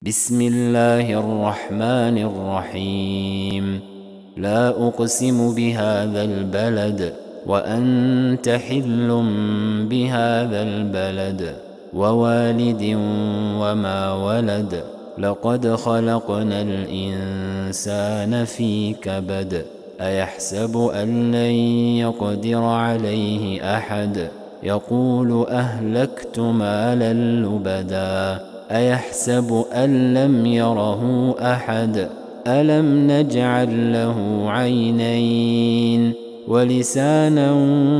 بسم الله الرحمن الرحيم. لا أقسم بهذا البلد وأنت حل بهذا البلد ووالد وما ولد. لقد خلقنا الإنسان في كبد. أيحسب أن لن يقدر عليه أحد. يقول أهلكت مالا لبدا. أيحسب أن لم يره أحد. ألم نجعل له عينين ولسانا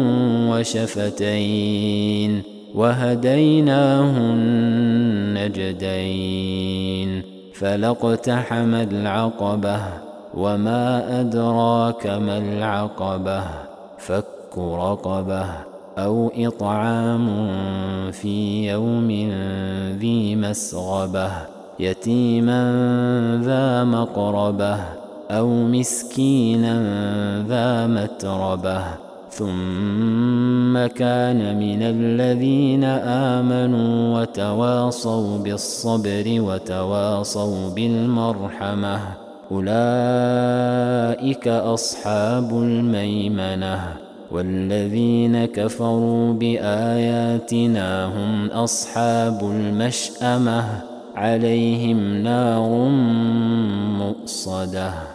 وشفتين وهديناه النجدين. فلاقتحم العقبة وما أدراك ما العقبة. فك رقبة أو إطعام في يوم ذي مسغبة يتيما ذا مقربة أو مسكينا ذا متربة ثم كان من الذين آمنوا وتواصوا بالصبر وتواصوا بالمرحمة. أولئك أصحاب الميمنة. والذين كفروا بآياتنا هم أصحاب المشأمة. عليهم نار مؤصدة.